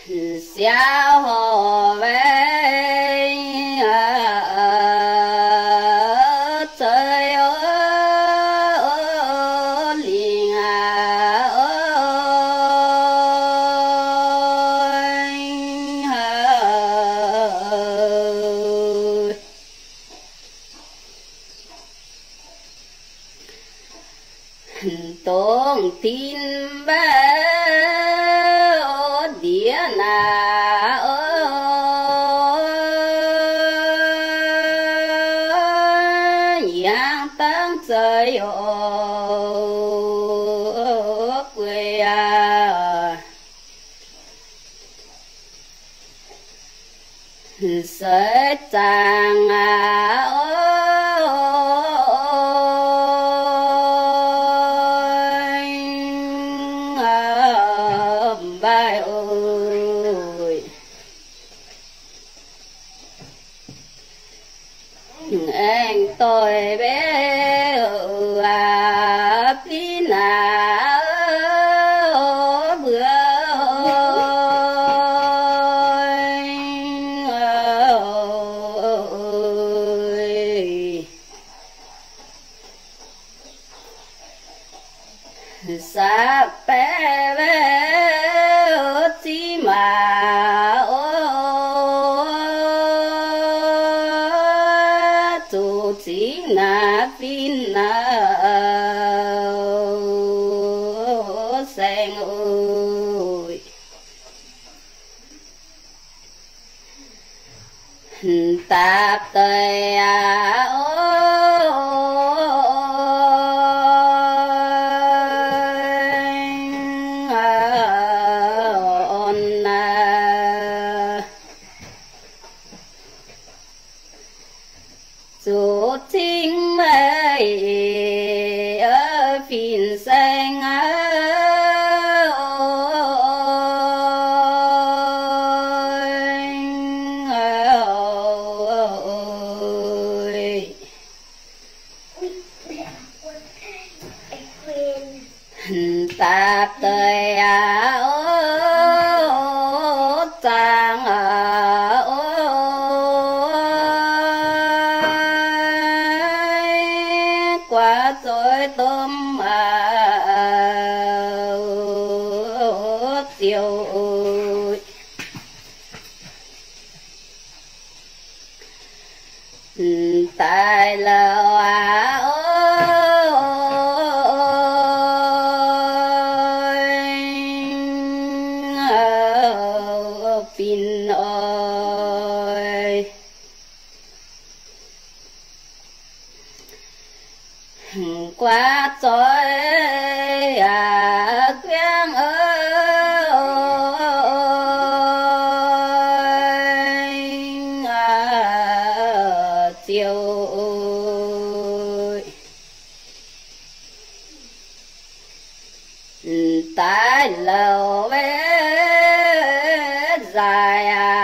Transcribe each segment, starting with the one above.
xéo hồ về trời ơi liền tôn tin bé địa na yang tăng trời ơi quê sẽ chàng bài ơi anh tôi bé pina bữa sa pe ve chi mà tu chi na tin na sen ơi tạp tơi dù chính mây ở phiền xanh tạp tơi tàng qua tôi tôm tiêu tại lầu pin ơi qua tối quen ơi chiều tại lầu bé dài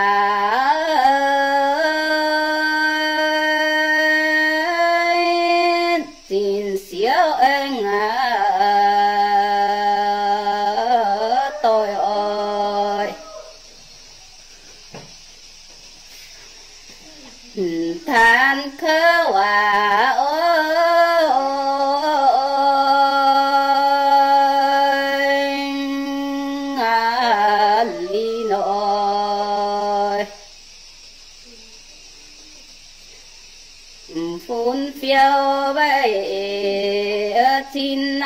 tin xíu anh tôi ơi than khơ hòa li nội phun phiêu bay tin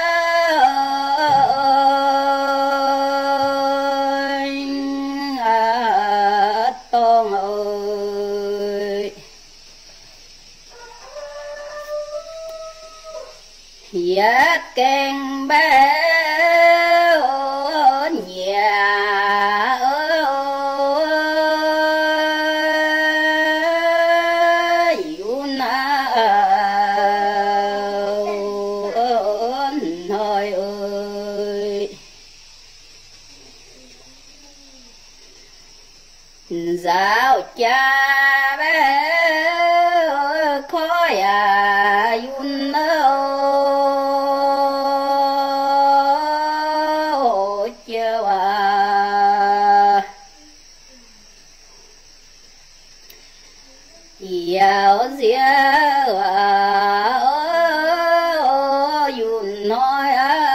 tông ơi yết keng bé nhà thôi ơi dạo cha bé khói yun chưa dấu dĩa yun nói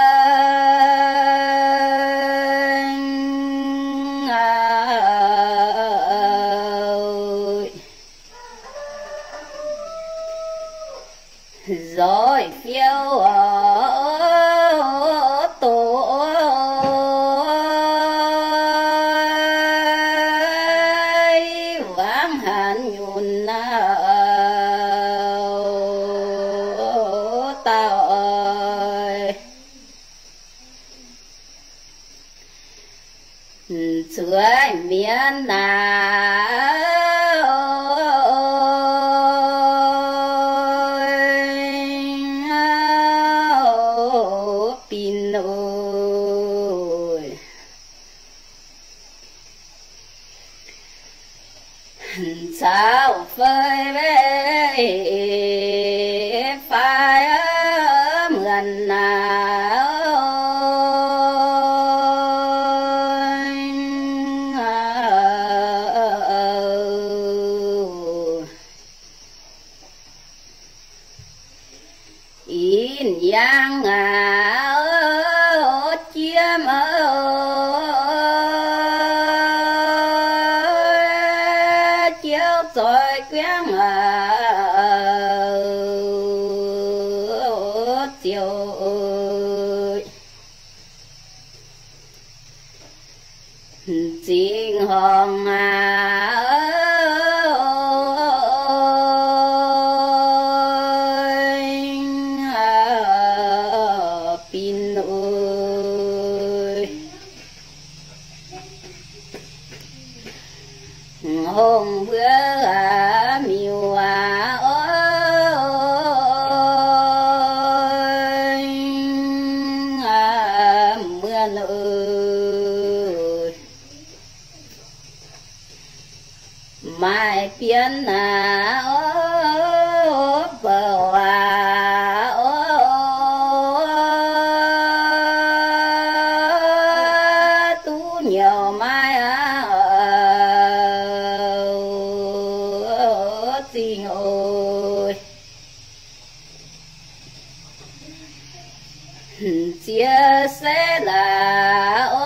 rồi phiêu tổ vang hàn nhún tao ơi chuối miền pin ơi sao phơi về phai mượn in giang chiêm chiếu rồi quén chiều ơi chính hồng pin ơi hôm bữa miêu ơi mưa ơi mai biến bờ tu nhiều mai tình ơi chia sẻ là